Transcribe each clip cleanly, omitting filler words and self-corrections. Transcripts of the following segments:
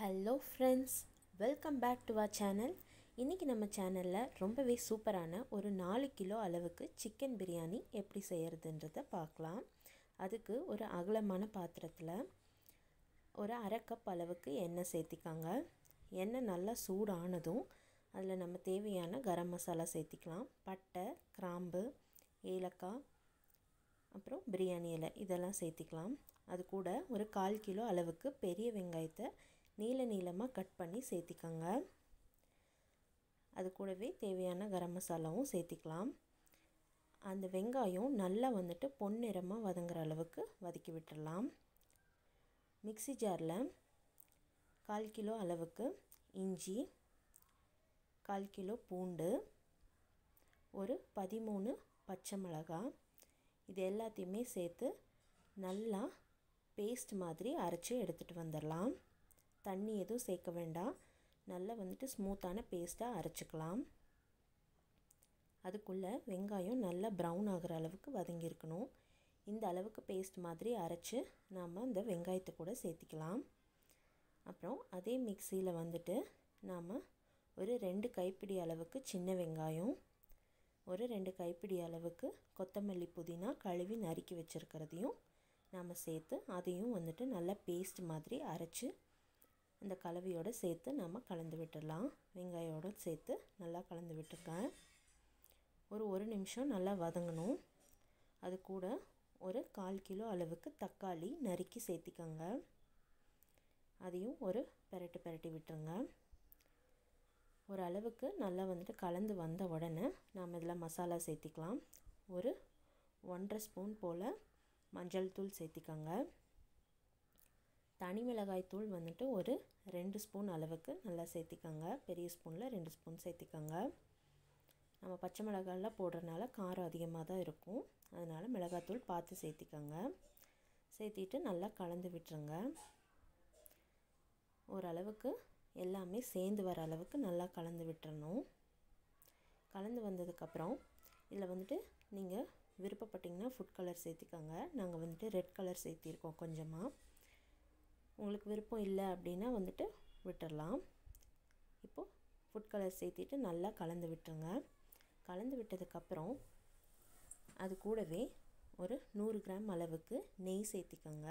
Hello friends, welcome back to our channel. இன்றைக்கி நம்ம சேனலில் ரொம்பவே சூப்பரான ஒரு 4 கிலோ அளவுக்கு சிக்கன் பிரியாணி எப்படி செய்கிறதுன்றதை பார்க்கலாம். அதுக்கு ஒரு அகலமான பாத்திரத்தில் ஒரு அரை கப் அளவுக்கு எண்ணெய் சேர்த்திக்காங்க. எண்ணெய் நல்லா சூடானதும் அதில் நம்ம தேவையான கரம் மசாலா சேர்த்திக்கலாம். பட்டை, கிராம்பு, ஏலக்காய், அப்புறம் பிரியாணி இலை இதெல்லாம் சேர்த்திக்கலாம். அது கூட ஒரு 1/4 கிலோ அளவுக்கு பெரிய வெங்காயத்தை நீளமாக கட் பண்ணி சேர்த்திக்கோங்க. அது கூடவே தேவையான கரம் மசாலாவும் சேர்த்திக்கலாம். அந்த வெங்காயம் நல்லா பொன்னிறமாக வதங்குற அளவுக்கு வதக்கி விட்டுடலாம். மிக்ஸி ஜாரில் 1/4 கிலோ அளவுக்கு இஞ்சி, 1/4 கிலோ பூண்டு, ஒரு 13 பச்சை மிளகாய் இது எல்லாத்தையுமே சேர்த்து நல்லா பேஸ்ட் மாதிரி அரைச்சி எடுத்துகிட்டு வந்துடலாம். தண்ணி எதுவும் சேர்க்க வேண்டாம். நல்லா ஸ்மூத்தான பேஸ்ட்டாக அரைச்சிக்கலாம். அதுக்குள்ளே வெங்காயம் நல்லா ப்ரௌன் ஆகிற அளவுக்கு வதங்கியிருக்கணும். இந்த அளவுக்கு பேஸ்ட் மாதிரி அரைச்சி நாம் இந்த வெங்காயத்தை கூட சேர்த்திக்கலாம். அப்புறம் அதே மிக்சியில் நாம் ஒரு 2 கைப்பிடி அளவுக்கு சின்ன வெங்காயம், ஒரு 2 கைப்பிடி அளவுக்கு கொத்தமல்லி, புதினா கழுவி நறுக்கி வச்சுருக்கிறதையும் நாம் சேர்த்து அதையும் நல்லா பேஸ்ட் மாதிரி அரைச்சி அந்த கலவையோடு சேர்த்து நம்ம கலந்து விட்டுடலாம். வெங்காயோடு சேர்த்து நல்லா கலந்து விட்டுருக்கேன். ஒரு நிமிஷம் நல்லா வதங்கணும். அது கூட ஒரு 1/4 கிலோ அளவுக்கு தக்காளி நறுக்கி சேர்த்திக்கோங்க. அதையும் ஒரு பெரட்டி விட்டுருங்க. ஒரு அளவுக்கு நல்லா கலந்து வந்த உடனே நாம் இதில் மசாலா சேர்த்திக்கலாம். ஒரு 1.5 ஸ்பூன் போல் மஞ்சள் தூள் சேர்த்திக்கோங்க. தனி மிளகாய் தூள் ஒரு 2 ஸ்பூன் அளவுக்கு நல்லா சேர்த்திக்கோங்க. பெரிய ஸ்பூனில் 2 ஸ்பூன் சேர்த்திக்கோங்க. நம்ம பச்சை மிளகாயெல்லாம் போடுறதுனால காரம் அதிகமாக தான் இருக்கும். அதனால் மிளகாய்த்தூள் பார்த்து சேர்த்திக்கோங்க. சேர்த்திட்டு நல்லா கலந்து விட்டுருங்க. ஓரளவுக்கு எல்லாமே சேர்ந்து வர அளவுக்கு நல்லா கலந்து விட்டுறணும். கலந்து வந்ததுக்கப்புறம் இதில் நீங்கள் விருப்பப்பட்டிங்கன்னா ஃபுட் கலர் சேர்த்திக்கோங்க. நாங்கள் ரெட் கலர் சேர்த்திருக்கோம் கொஞ்சமாக. உங்களுக்கு விருப்பம் இல்லை அப்படின்னா விட்டுடலாம். இப்போது ஃபுட் கலர் சேர்த்திட்டு நல்லா கலந்து விட்டுருங்க. கலந்து விட்டதுக்கப்புறம் அது கூடவே ஒரு 100 கிராம் அளவுக்கு நெய் சேர்த்திக்கோங்க.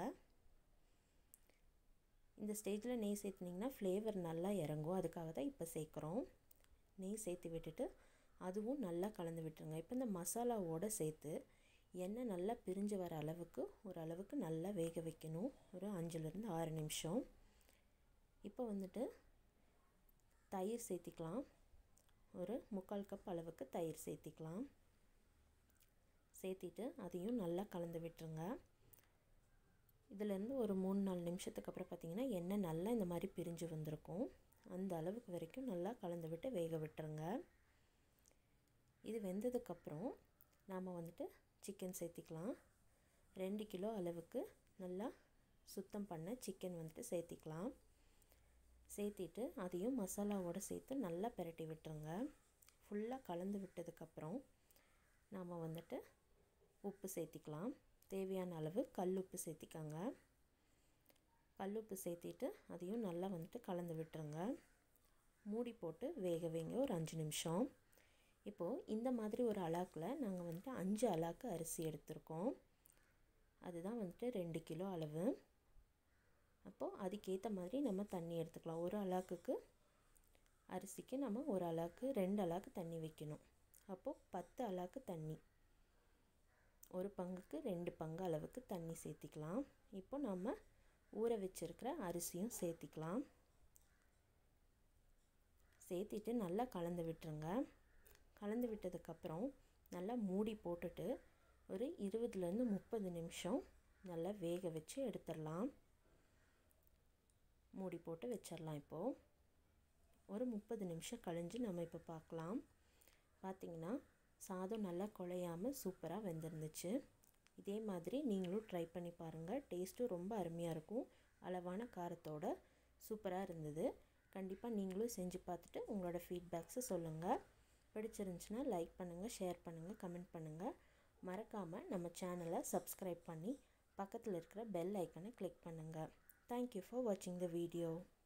இந்த ஸ்டேஜில் நெய் சேர்த்துனிங்கன்னா ஃப்ளேவர் நல்லா இறங்கும். அதுக்காக தான் இப்போ சேர்க்குறோம். நெய் சேர்த்து விட்டுட்டு அதுவும் நல்லா கலந்து விட்டுருங்க. இப்போ இந்த மசாலாவோடு சேர்த்து எண்ணெய் நல்லா பிரிஞ்சு வர அளவுக்கு ஓரளவுக்கு நல்லா வேக வைக்கணும். ஒரு 5லேருந்து 6 நிமிஷம். இப்போ தயிர் சேர்த்திக்கலாம். ஒரு 3/4 கப் அளவுக்கு தயிர் சேர்த்திக்கலாம். சேர்த்திட்டு அதையும் நல்லா கலந்து விட்டுருங்க. இதிலேருந்து ஒரு 3-4 நிமிஷத்துக்கு அப்புறம் பார்த்திங்கன்னா எண்ணெய் நல்லா இந்த மாதிரி பிரிஞ்சு வந்திருக்கும். அந்த அளவுக்கு வரைக்கும் நல்லா கலந்து விட்டு வேக விட்டுருங்க. இது வெந்ததுக்கப்புறம் நாம் சிக்கன் சேர்த்திக்கலாம். 2 கிலோ அளவுக்கு நல்லா சுத்தம் பண்ண சிக்கன் சேர்த்திக்கலாம். சேர்த்திட்டு அதையும் மசாலாவோடு சேர்த்து நல்லா பெரட்டி விட்டுருங்க. ஃபுல்லாக கலந்து விட்டதுக்கப்புறம் நாம் உப்பு சேர்த்திக்கலாம். தேவையான அளவு கல்லுப்பு சேர்த்திக்கோங்க. கல்லுப்பு சேர்த்திட்டு அதையும் நல்லா கலந்து விட்டுருங்க. மூடி போட்டு வேக வைங்க ஒரு 5 நிமிஷம். இப்போது இந்த மாதிரி ஒரு அலாக்கில் நாங்கள் 5 அலாக்கு அரிசி எடுத்திருக்கோம். அதுதான் 2 கிலோ அளவு. அப்போது அதுக்கேற்ற மாதிரி நம்ம தண்ணி எடுத்துக்கலாம். ஒரு அலாக்குக்கு அரிசிக்கு நம்ம ஒரு அலாக்கு 2 அலாக்கு தண்ணி வைக்கணும். அப்போது 10 அலாக்கு தண்ணி, ஒரு பங்குக்கு 2 பங்கு அளவுக்கு தண்ணி சேர்த்திக்கலாம். இப்போ நம்ம ஊற வச்சுருக்கிற அரிசியும் சேர்த்திக்கலாம். சேர்த்திட்டு நல்லா கலந்து விட்டுருங்க. கலந்து விட்டதுக்கப்புறம் நல்லா மூடி போட்டுட்டு ஒரு 20லேருந்து 30 நிமிஷம் நல்லா வேக வச்சு எடுத்துடலாம். மூடி போட்டு வச்சிடலாம். இப்போது ஒரு 30 நிமிஷம் கழிஞ்சு நம்ம இப்போ பார்க்கலாம். பார்த்திங்கன்னா சாதம் நல்லா குழையாமல் சூப்பராக வெந்திருந்துச்சு. இதே மாதிரி நீங்களும் ட்ரை பண்ணி பாருங்கள். டேஸ்ட்டும் ரொம்ப அருமையாக இருக்கும். அளவான காரத்தோட சூப்பராக இருந்தது. கண்டிப்பாக நீங்களும் செஞ்சு பார்த்துட்டு உங்களோட ஃபீட்பேக்ஸை சொல்லுங்கள். பிடிச்சிருந்துச்சுன்னா லைக் பண்ணுங்கள், ஷேர் பண்ணுங்கள், கமெண்ட் பண்ணுங்கள். மறக்காமல் நம்ம சேனலை சப்ஸ்கிரைப் பண்ணி பக்கத்தில் இருக்கிற பெல் ஐக்கனை கிளிக் பண்ணுங்கள். Thank you for watching the video.